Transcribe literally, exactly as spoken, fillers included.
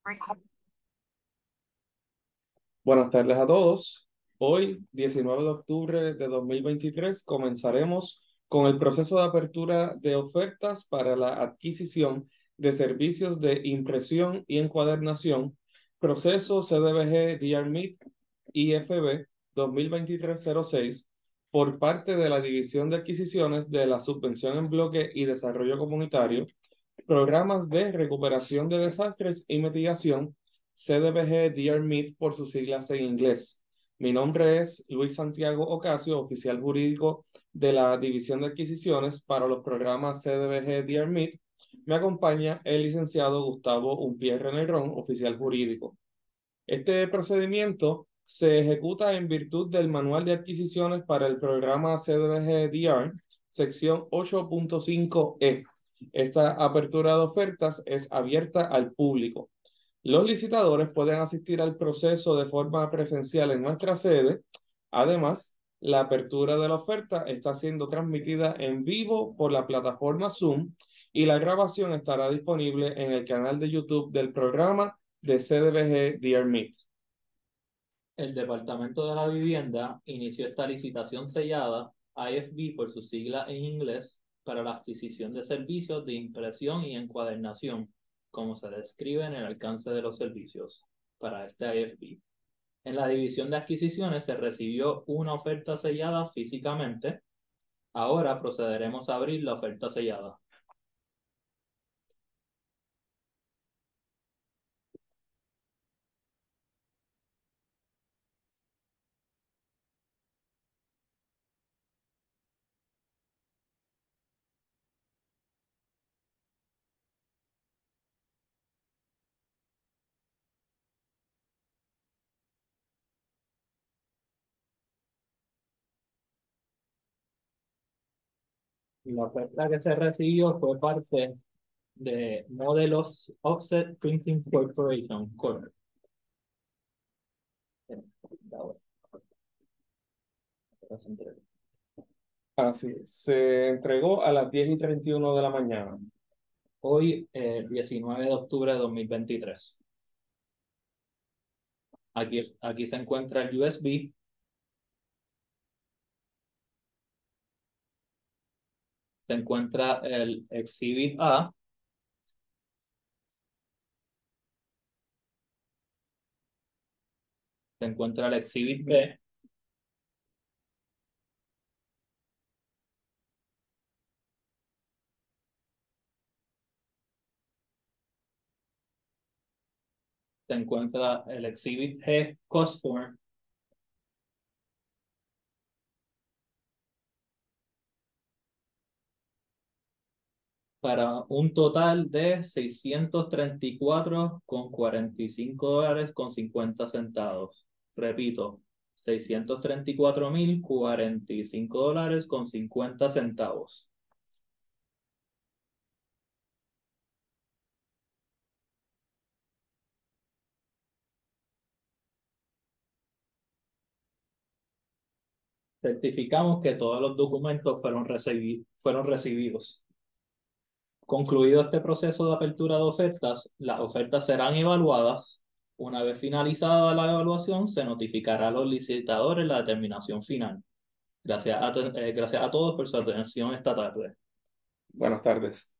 Buenas tardes a todos. Hoy, diecinueve de octubre de dos mil veintitrés, comenzaremos con el proceso de apertura de ofertas para la adquisición de servicios de impresión y encuadernación, proceso C D B G D R M I T I F B dos mil veintitrés cero seis, por parte de la División de Adquisiciones de la Subvención en Bloque y Desarrollo Comunitario, Programas de Recuperación de Desastres y Mitigación, C D B G D R M I T por sus siglas en inglés. Mi nombre es Luis Santiago Ocasio, oficial jurídico de la División de Adquisiciones para los programas C D B G D R M I T. Me acompaña el licenciado Gustavo Umpierre Negrón, oficial jurídico. Este procedimiento se ejecuta en virtud del Manual de Adquisiciones para el programa C D B G D R, sección ocho punto cinco E. Esta apertura de ofertas es abierta al público. Los licitadores pueden asistir al proceso de forma presencial en nuestra sede. Además, la apertura de la oferta está siendo transmitida en vivo por la plataforma Zoom y la grabación estará disponible en el canal de YouTube del programa de C D B G D R M I T. El Departamento de la Vivienda inició esta licitación sellada, I F B por su sigla en inglés, para la adquisición de servicios de impresión y encuadernación, como se describe en el alcance de los servicios para este I F B. En la división de adquisiciones se recibió una oferta sellada físicamente. Ahora procederemos a abrir la oferta sellada. La oferta que se recibió fue parte de Modelos Offset Printing Corporation, Corp. Así es. Se entregó a las diez y treinta y uno de la mañana. Hoy, eh, diecinueve de octubre de dos mil veintitrés. Aquí, aquí se encuentra el U S B. Se encuentra el Exhibit A. Se encuentra el Exhibit B. Se encuentra el Exhibit G, Cost Form. Para un total de seiscientos treinta y cuatro con cuarenta y cinco dólares con cincuenta centavos. Repito, seiscientos treinta y cuatro mil cuarenta y cinco dólares con cincuenta centavos. Certificamos que todos los documentos fueron, recibi fueron recibidos. Concluido este proceso de apertura de ofertas, las ofertas serán evaluadas. Una vez finalizada la evaluación, se notificará a los licitadores la determinación final. Gracias a, eh, gracias a todos por su atención esta tarde. Buenas tardes.